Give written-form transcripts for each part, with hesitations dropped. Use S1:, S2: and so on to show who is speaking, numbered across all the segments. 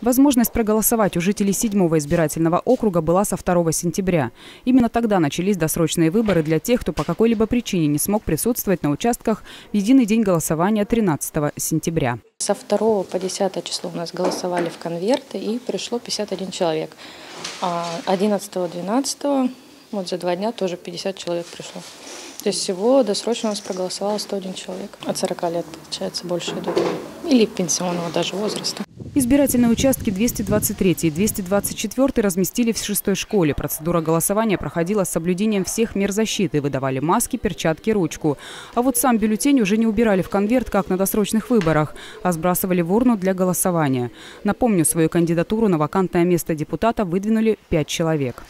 S1: Возможность проголосовать у жителей 7-го избирательного округа была со 2 сентября. Именно тогда начались досрочные выборы для тех, кто по какой-либо причине не смог присутствовать на участках в единый день голосования 13 сентября.
S2: Со 2 по 10 число у нас голосовали в конверты и пришло 51 человек. А 11-12, вот за 2 дня тоже 50 человек пришло. То есть всего досрочно у нас проголосовало 101 человек. От 40 лет, получается, больше идут. Или пенсионного даже возраста.
S1: Избирательные участки 223 и 224 разместили в 6-й школе. Процедура голосования проходила с соблюдением всех мер защиты. Выдавали маски, перчатки, ручку. А вот сам бюллетень уже не убирали в конверт, как на досрочных выборах, а сбрасывали в урну для голосования. Напомню, свою кандидатуру на вакантное место депутата выдвинули 5 человек.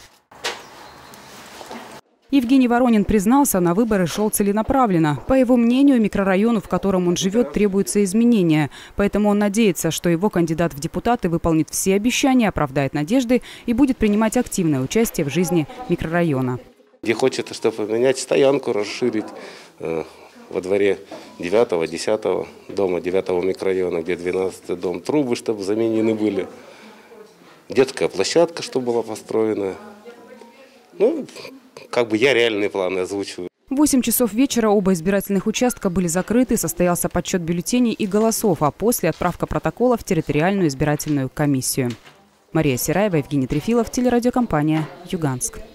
S1: Евгений Воронин признался, на выборы шел целенаправленно. По его мнению, микрорайону, в котором он живет, требуются изменения. Поэтому он надеется, что его кандидат в депутаты выполнит все обещания, оправдает надежды и будет принимать активное участие в жизни микрорайона.
S3: Где хочет, чтобы поменять стоянку, расширить во дворе 9-го, 10-го дома, 9-го микрорайона, где 12-й дом, трубы, чтобы заменены были. Детская площадка, чтобы была построена. Ну, как бы я реальные планы озвучиваю.
S1: В 8 часов вечера оба избирательных участка были закрыты, состоялся подсчет бюллетеней и голосов, а после отправка протокола в территориальную избирательную комиссию. Мария Сераева, Евгений Трефилов, телерадиокомпания «Юганск».